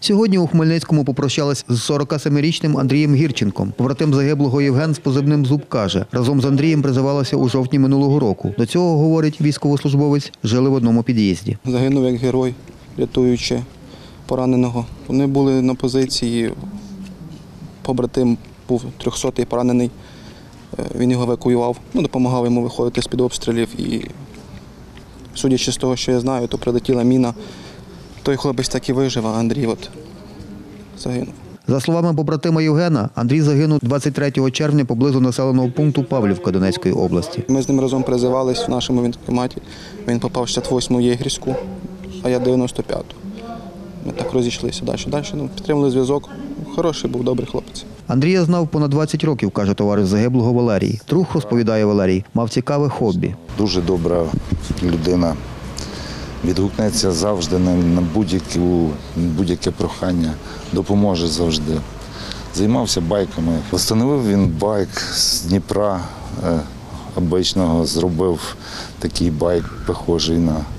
Сьогодні у Хмельницькому попрощались з 47-річним Андрієм Гірченком. Побратим загиблого Євген з позивним «Зуб» каже, разом з Андрієм призивалися у жовтні минулого року. До цього, говорить військовослужбовець, жили в одному під'їзді. Загинув як герой, рятуючи пораненого. Вони були на позиції, побратим був 300-й поранений, він його евакуював, допомагав йому виходити з-під обстрілів. І, судячи з того, що я знаю, то прилетіла міна. Той хлопець так і вижив, а Андрій загинув. За словами побратима Євгена, Андрій загинув 23 червня поблизу населеного пункту Павлівка Донецької області. Ми з ним разом призивались в нашому військкоматі. Він попав в 68-му Єгерську, а я 95-ту. Ми так розійшлися далі. Підтримали зв'язок. Хороший був, добрий хлопець. Андрія знав понад 20 років, каже товариш загиблого Валерій. Друг, розповідає Валерій, мав цікаве хобі. Дуже добра людина. Відгукнеться завжди на будь-яке прохання, допоможе завжди. Займався байками. Встановив він байк з Дніпра обичного, зробив такий байк, похожий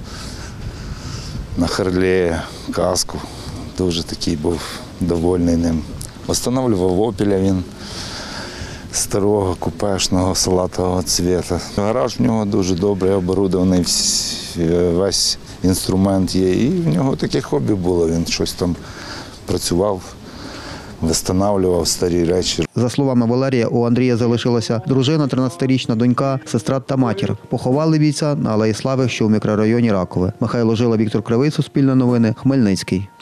на Харлея, каску. Дуже такий був довольний ним. Встановлював «Опеля» він старого, купешного, салатового цвіта. Гараж в нього дуже добре оборудований, весь інструмент є. І в нього таке хобі було, він щось там працював, встановлював старі речі. За словами Валерія, у Андрія залишилася дружина, 13-річна донька, сестра та матір. Поховали бійця на Алеї Слави, що у мікрорайоні Ракове. Михайло Жила, Віктор Кривий, Суспільне новини, Хмельницький.